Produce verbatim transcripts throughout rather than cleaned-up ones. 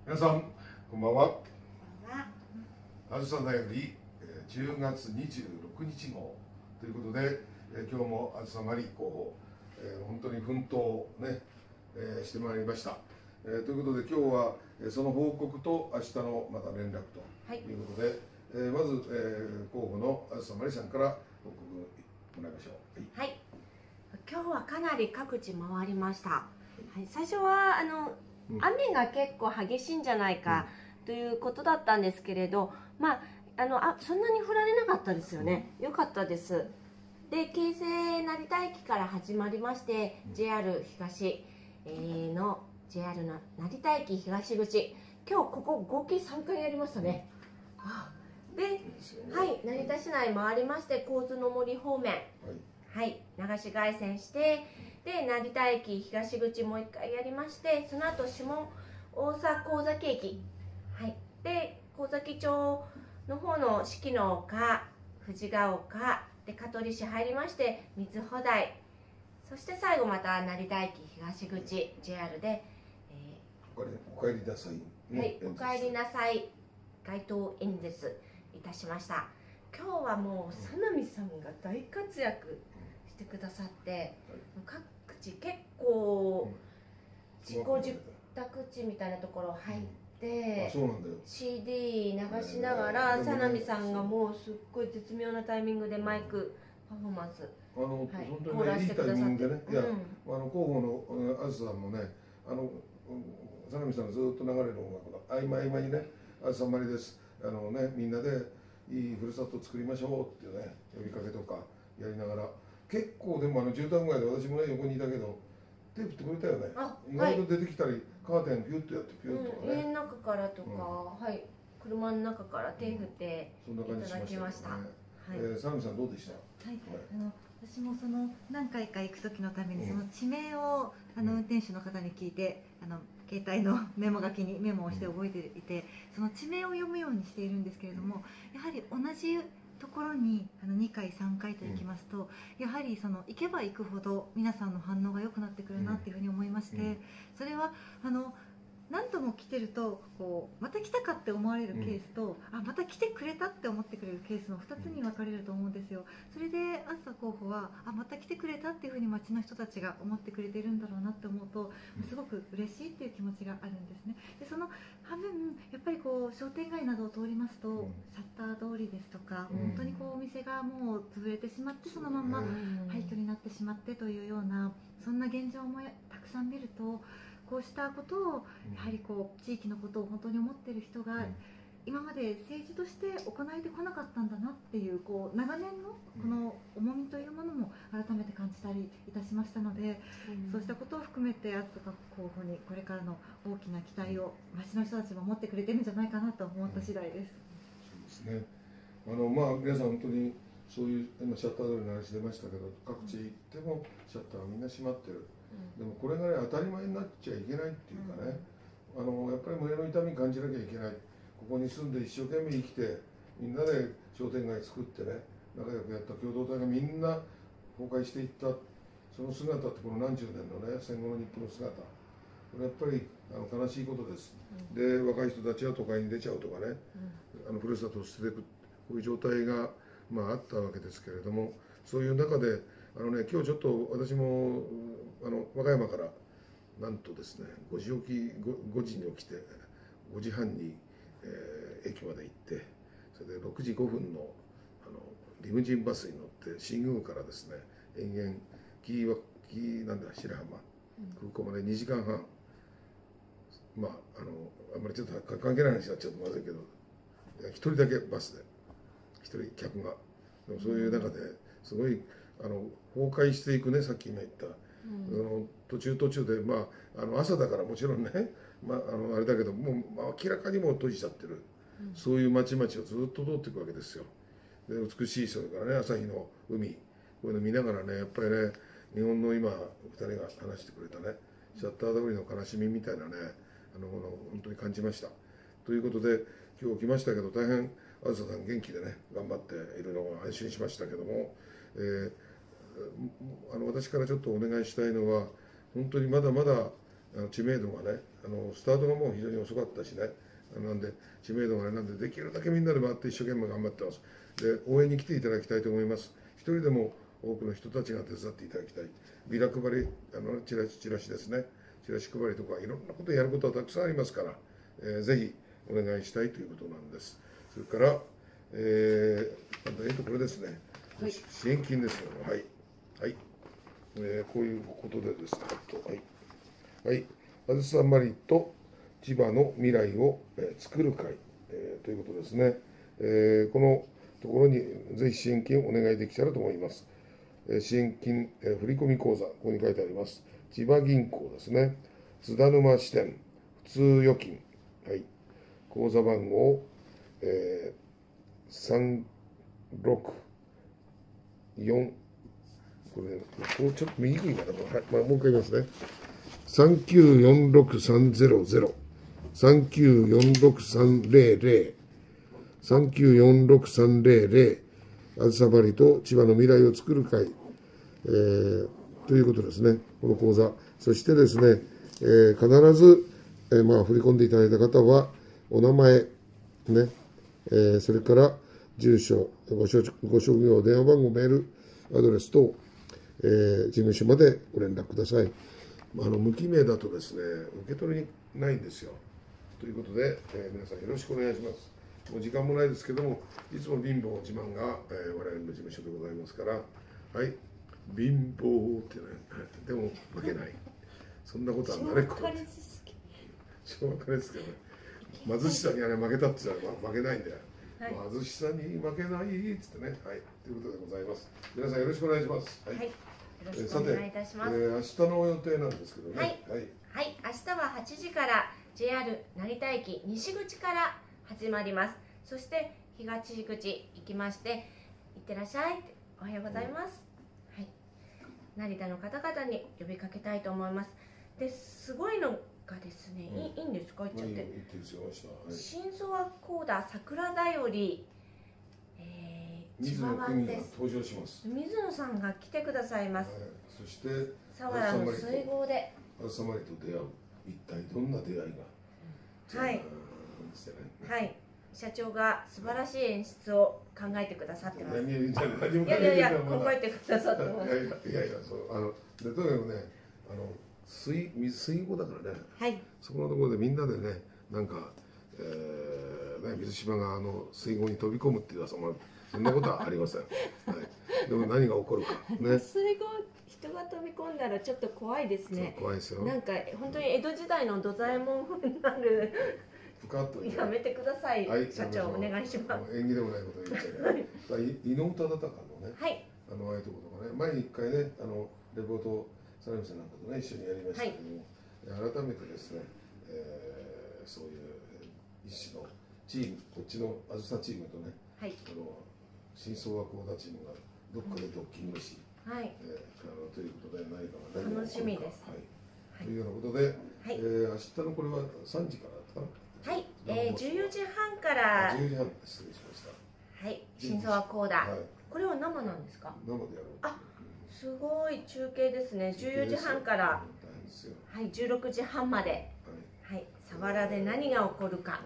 皆さんこんばんは。あずさだよりじゅうがつにじゅうろくにち号ということで、今日もあずさまり候補、本当に奮闘ねしてまいりました。ということで今日はその報告と明日のまた連絡ということで、はい、まず候補のあずさまりさんから報告もらいましょう。 はい、はい、今日はかなり各地回りました。はい、最初はあの、うん、雨が結構激しいんじゃないか、うん、ということだったんですけれど、まああのあそんなに降られなかったですよね。よかったです。で、京成成田駅から始まりまして、うん、ジェイアール 東、えー、の ジェイアール の成田駅東口、今日ここ合計さんかいやりましたね。うん、で、はい、成田市内回りまして、交通の森方面、はい、はい、流し凱旋して、で成田駅東口もういっかいやりまして、その後下大阪神崎駅、はい、で神崎町の方の四季の丘、藤ヶ丘で香取市入りまして三つ穂台、そして最後また成田駅東口 ジェイアール で、 えー、おかえりなさい、 はい、おかえりなさい街頭演説いたしました。今日はもう佐波さんが大活躍してくださって、各地結構自己住宅地みたいなところ入って、 うん、そうなんだよ。 シーディー 流しながら佐波さんがもうすっごい絶妙なタイミングでマイクパフォーマンス、 あの、はい、本当にね、いいタイミングでね、いや、うん、あの広報のあずさんもね、あの佐波さんのずっと流れる音楽の合間合間にね、あずさまりです、あのね、みんなでいいふるさとを作りましょうっていうね呼びかけとかやりながら、結構でもあの住宅街で私もね横にいたけど手振ってくれたよね。意外と出てきたり、カーテンピュッとやってピュッとかね、 家の中からとか、はい、車の中から手振っていただきました。 佐波さんどうでした？ はい、あの私もその何回か行く時のためにその地名をあの運転手の方に聞いて、あの携帯のメモ書きにメモをして覚えていて、その地名を読むようにしているんですけれども、やはり同じところにあのにかいさんかいと行きますと、やはりその行けば行くほど皆さんの反応が良くなってくるなっていうふうに思いまして、それはあの何度も来てるとこうまた来たかって思われるケースと、うん、あまた来てくれたって思ってくれるケースのふたつに分かれると思うんですよ。それであずさ候補はあまた来てくれたっていうふうに街の人たちが思ってくれてるんだろうなって思うと、すごく嬉しいっていう気持ちがあるんですね。でその半分やっぱりこう商店街などを通りますと、うん、シャッター通りですとか、うん、本当にこうお店がもう潰れてしまって、そのまま廃墟になってしまってというような、そんな現状もたくさん見ると、こうしたことをやはりこう地域のことを本当に思っている人が今まで政治として行えてこなかったんだなっていう、こう長年のこの重みというものも改めて感じたりいたしましたので、うん、そうしたことを含めてあずさ候補にこれからの大きな期待を町の人たちも持ってくれてるんじゃないかなと思った次第です。 そうですね。あのまあ皆さん本当にそういう今シャッター通りの話出ましたけど、各地行ってもシャッターがみんな閉まってる。でもこれがね当たり前になっちゃいけないっていうかね、うん、あのやっぱり胸の痛み感じなきゃいけない。ここに住んで一生懸命生きてみんなで商店街作ってね仲良くやった共同体がみんな崩壊していった、その姿ってこの何十年のね戦後の日本の姿、これやっぱりあの悲しいことです、うん、で若い人たちは都会に出ちゃうとかね、うん、あのふるさとを捨てていく、こういう状態が、まあ、あったわけですけれども、そういう中であのね、今日ちょっと私もあの和歌山からなんとですねごじ起き 5, ごじに起きてごじはんに、えー、駅まで行って、それでろくじごふんのあのリムジンバスに乗って新宮からですね延々紀伊紀伊なんだ白浜空港までにじかんはん、まああのあんまりちょっと関係ない話になっちゃうとまずいけど、ひとりだけバスでひとり客が、でもそういう中ですごいあの崩壊していくね、さっき今言った、うん、あの途中途中で、まあ、あの朝だからもちろんね、まあ、あのあれだけどもう、まあ、明らかにもう閉じちゃってる、うん、そういう町々をずっと通っていくわけですよ。で美しい、それからね朝日の海、こういうの見ながらね、やっぱりね日本の今ふたりが話してくれたねシャッター通りの悲しみみたいなね、あの本当に感じました。ということで今日来ましたけど、大変あずささん元気でね頑張っているのが安心しましたけども、えー、あの私からちょっとお願いしたいのは、本当にまだまだあの知名度がね、あのスタートがもう非常に遅かったしね、なんで知名度がね、なんでできるだけみんなで回って一生懸命頑張ってます。で、応援に来ていただきたいと思います。一人でも多くの人たちが手伝っていただきたい。ビラ配り、あのチラシチラシですね、チラシ配りとかいろんなことをやることはたくさんありますから、えー、ぜひお願いしたいということなんです。それから、えー、あと、えーと、これですね、はい、支援金ですよ。はい。はい。えー、こういうことでですね、はい。はい。あずさまりと千葉の未来を、えー、作る会、えー、ということですね。えー、このところにぜひ支援金をお願いできたらと思います。えー、支援金、えー、振込口座、ここに書いてあります。千葉銀行ですね。津田沼支店、普通預金。はい。口座番号、えー、さんろくよん、これ、こうちょっと見にくいかな、はい、まあ、もう一回言いますね。さんきゅうよんろくさんゼロゼロ、さんきゅうよんろくさんゼロゼロ、さんきゅうよんろくさんゼロゼロ、あずさまりと千葉の未来を作る会、えー、ということですね、この講座。そしてですね、えー、必ず、えーまあ、振り込んでいただいた方は、お名前、ね、えー、それから住所、ご職ご職業、電話番号、メール、アドレス等、えー、事務所までご連絡ください。あの無記名だとですね、受け取りないんですよ。ということで、えー、皆さんよろしくお願いします。もう時間もないですけども、いつも貧乏自慢が、えー、我々の事務所でございますから、はい、貧乏ってね、でも負けない。そんなことは慣れっこない。小学生ですけどね。貧しさにはね、負けたって言ったら負けないんだよ。はい、貧しさに負けないっつってね、はい、ということでございます。皆さんよろしくお願いします。はい。はい、よろしくお願いいたします。 えー、明日の予定なんですけどね。 はい。はい。はい、明日ははちじから ジェイアール 成田駅西口から始まります。そして東口行きまして、いってらっしゃいって、おはようございます。うん、はい。成田の方々に呼びかけたいと思います。で、すごいのがですね、うん、いいいんですか、言っちゃって。いいですよ、明日。はい、新曽和コーダ桜だより、えー、千葉版です。 登場します。 水野さんが来てくださいます。はい、 そして佐原の水郷で。 あずさまりと出会う。一体どんな出会いが。 はい。はい。社長が素晴らしい演出を考えてくださってます。いやいやいや、考えてくださってます。いやいやいや、そう、あの、で、とにかくね、あの。水水郷だからね、 はい、そこのところでみんなでね、なんか、えーね、水島があの水郷に飛び込むっていうのはそんな、そんなことはありません、はい、でも何が起こるか、ね、 水郷、人が飛び込んだらちょっと怖いですね。 怖いですよ。 なんか本当に江戸時代の土左衛門風になる。 ね、 やめてください、はい、社長お願いします。 縁起でもないこと言っちゃう。はい、伊能忠敬のね、 はい、 あのああいうところとかね、前に一回ね、あのレポートサラミさんなんかとね、一緒にやりましたけども、はい、改めてですね、えー、そういう一種のチーム、こっちのあずさチームとね、はい、あの新曽和コーダチームがどっかでドッキングし、はい、えー、あのということで何かが何が起こるか、楽しみです。 はい、というようなことで、はい、えー、明日のこれはさんじからだったかな。 はい、えー、じゅうよじはんから。 じゅうよじはん、失礼しました。 はい、新曽和コーダ、はい、これは生なんですか。 生でやろう。 あ、すごい中継ですね。じゅうよじはんから、はい、じゅうろくじはんまで、はい、佐原で何が起こるか、はい、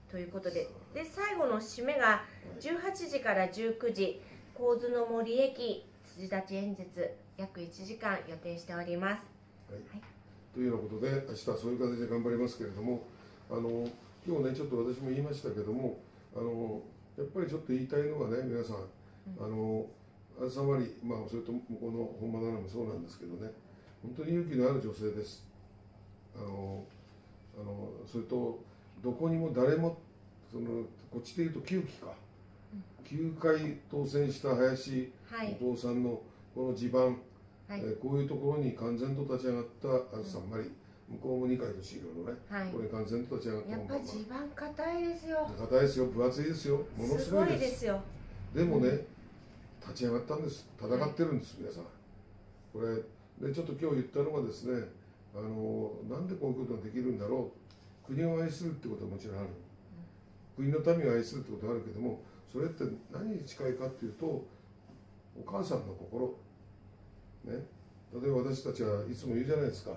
ということで、で最後の締めがじゅうはちじからじゅうくじ、神津の森駅辻立演説約いちじかん予定しております。 はいはい、というようなことで、明日はそういう形で頑張りますけれども、あの今日ね、ちょっと私も言いましたけども、あのやっぱりちょっと言いたいのはね、皆さん、あのあずさまり、まあ、それと向こうの本間奈々もそうなんですけどね、本当に勇気のある女性です。あのあのそれと、どこにも誰も、そのこっちでいうときゅうきか、きゅうかい当選した林お父さんのこの地盤、はい、えー、こういうところに完全と立ち上がったあずさまり、向こうもにかいとし色のね、はい、これ完全と立ち上がった。 やっぱ地盤硬いですよ。 硬いですよ、分厚いですよ、ものすごいです。 すごいですよ。 でもね、うん、立ち上がったんです、戦ってるんです、はい、皆さん。これでちょっと今日言ったのがですね、あのなんでこういうことができるんだろう。国を愛するってことはもちろんある、うん、国の民を愛するってことはあるけども、それって何に近いかっていうと、お母さんの心ね。例えば私たちはいつも言うじゃないですか、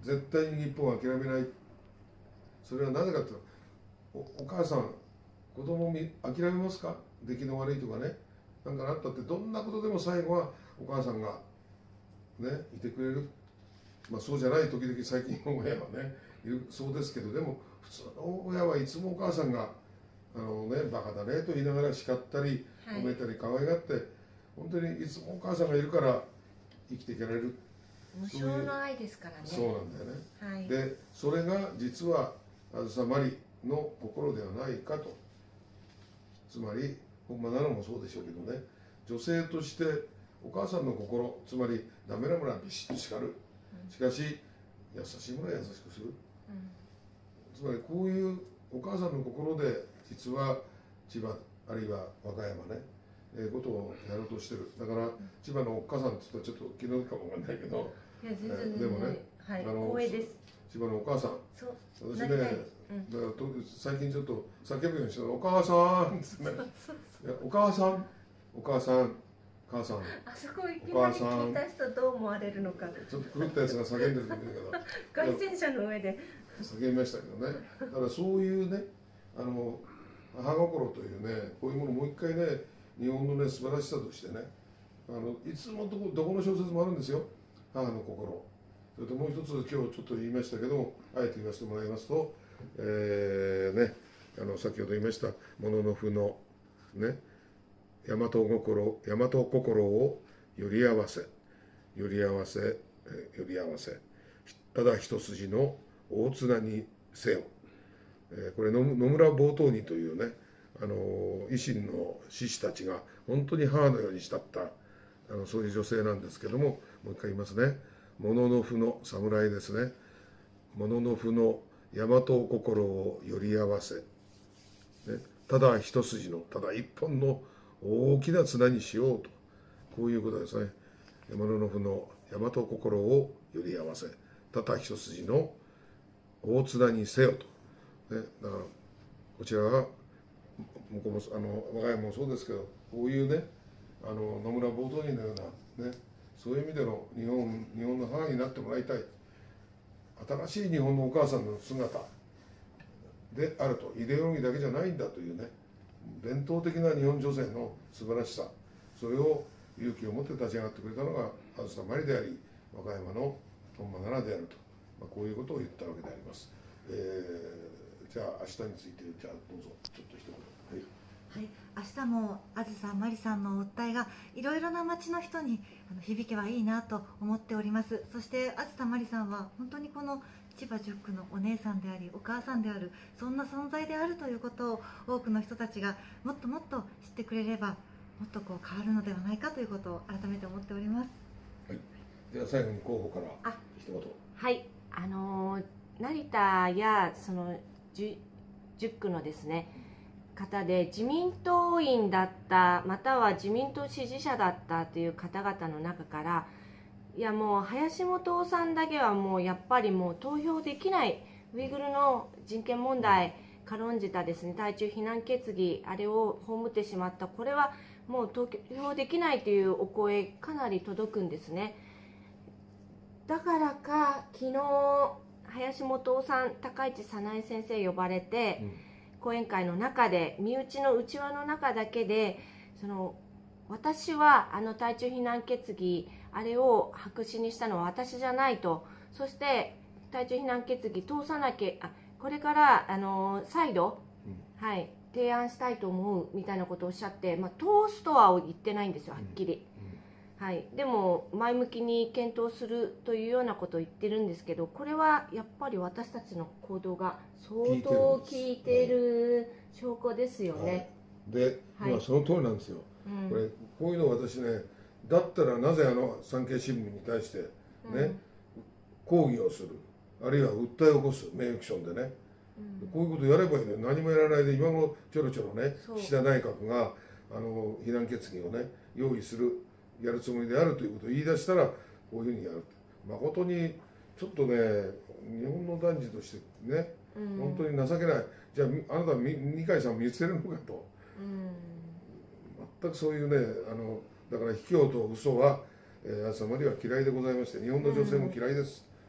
絶対に日本は諦めない。それはなぜかというと、お, お母さん子供に諦めますか？出来の悪いとかね、なんかあったって、どんなことでも最後はお母さんがねいてくれる。まあそうじゃない時々最近の親はねいるそうですけど、でも普通の親はいつもお母さんがあのねバカだねと言いながら叱ったり褒めたり可愛がって、はい、本当にいつもお母さんがいるから生きていけられる。 無償の愛ですからね。 そうなんだよね、 はい、 でそれが実はあずさまりの心ではないかと。つまり本間奈々もそうでしょうけどね、女性としてお母さんの心、つまりダメなものはビシッと叱る、うん、しかし優しいものは優しくする、うん、つまりこういうお母さんの心で実は千葉あるいは和歌山ね、えー、ことをやろうとしてる。だから、うん、千葉のお母さんって言ったらちょっと気の毒かもわかんないけど、 いや全然、 えー、でもね、 はい、あの光栄です。 千葉のお母さん、 そう私ね、うん、だからと最近ちょっと叫ぶようにしてる、お母さんってね、いやお母さん、お母さん、母さん、 あそこいきなり聞いた人どう思われるのか、 ちょっと狂ったやつが叫んでる時だけど、 街宣車の上で叫びましたけどね。だからそういうね、あの母心というね、こういうものをもう一回ね、日本のね素晴らしさとしてね、あのいつもどこどこの小説もあるんですよ、母の心。それともう一つ今日ちょっと言いましたけど、あえて言わせてもらいますと、えー、ね、あの先ほど言いました「もののふのね、大和心大和心をより合わせより合わせより合わせただ一筋の大綱にせよ」、えー、これ野村ボートーニというね、あの維新の志士たちが本当に母のように慕ったあのそういう女性なんですけども、もう一回言いますね。もののふの侍ですね。もののふの大和心をより合わせ、ね、ただ一筋のただ一本の大きな綱にしようと、こういうことですね。もののふの大和心をより合わせ、ただ一筋の大綱にせよと、ね、だからこちらは向こうもあの我が家もそうですけど、こういうね、あの野村ボートニーのようなね、そういう意味での日本日本の母になってもらいたい。新しい日本のお母さんの姿であると、イデオロギーだけじゃないんだというね、伝統的な日本女性の素晴らしさ、それを勇気を持って立ち上がってくれたのがあずさまりであり、和歌山の本間奈々であると、まあ、こういうことを言ったわけであります。えー、じゃあ明日について、じゃあどうぞちょっと一言。はいはい、明日もあずさまりさんの訴えがいろいろな町の人にあの響けばいいなと思っております。そしてあずさまりさんは本当にこの千葉じゅっ区のお姉さんでありお母さんである、そんな存在であるということを多くの人たちがもっともっと知ってくれれば、もっとこう変わるのではないかということを改めて思っております。 はい、では最後に候補から一言。 はい、あの成田やそのじゅっ区のですね方で自民党員だったまたは自民党支持者だったという方々の中から、いやもう林元さんだけはもうやっぱりもう投票できない、ウイグルの人権問題軽んじたですね対中非難決議、あれを葬ってしまった、これはもう投票できないというお声かなり届くんですね。だからか昨日林元さん、高市早苗先生呼ばれて、うん、講演会の中で身内の内輪の中だけで、その私はあの対中非難決議あれを白紙にしたのは私じゃないと、そして対中非難決議通さなきゃ、あこれからあの再度、うん、はい、提案したいと思うみたいなことをおっしゃって、まあ、通すとは言ってないんですよはっきり、うんうん、はい、でも前向きに検討するというようなことを言ってるんですけど、これはやっぱり私たちの行動が相当効いている証拠ですよね。 はい、で、はい、まあその通りなんですよ、うん、これこういうのを私ね、だったらなぜあの産経新聞に対してね、うん、抗議をする、あるいは訴えを起こす、名誉毀損でね、うん、こういうことやればいいのに何もやらないで、今頃ちょろちょろね岸田内閣があの非難決議をね用意する、やるつもりであるということを言い出したらこういうふうにやる。誠にちょっとね、日本の男児としてね、うん、本当に情けない。じゃああなたは二階さんを見捨てるのかと、うん、全くそういうね、あのだから卑怯と嘘は、えー、あずさまりは嫌いでございまして、日本の女性も嫌いです、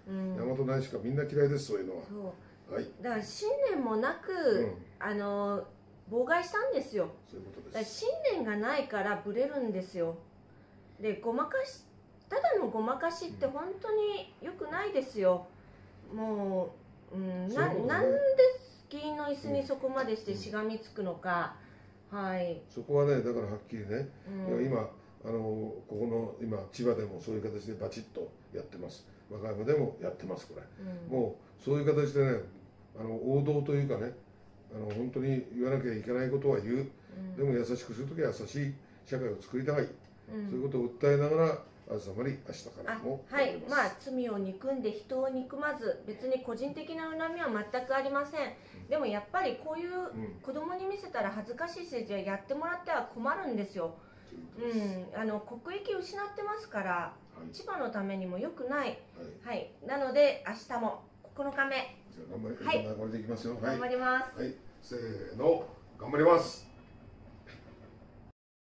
うん、 大和大師かみんな嫌いです、そういうのは。 そうはい、 だから信念もなく、 うん、 あの妨害したんですよ。 そういうことだからです。 信念がないからブレるんですよ。でごまかしただのごまかしって本当に良くないですよ。もう、うん、な, ね、 なんで議員の椅子にそこまでしてしがみつくのか、うん、はい、 そこはね、だからはっきりね、 うん、 今あのここの今千葉でもそういう形でバチッとやってます。和歌山でもやってます。これ、うん、もうそういう形でね、あの王道というかね、あの本当に言わなきゃいけないことは言う、うん、でも優しくするときは優しい社会を作りたい、うん、そういうことを訴えながらあずさまに明日からもはい、まあ罪を憎んで人を憎まず、別に個人的な恨みは全くありません、うん、でもやっぱりこういう子供に見せたら恥ずかしいし、じゃあやってもらっては困るんですよ。うん、あの国益を失ってますから、はい、千葉のためにも良くない、はい、はい、なので明日もここのかめ、 じゃあ頑張り、はい、頑張りていきますよ。 頑張ります。 はい、はい、せーの、頑張ります。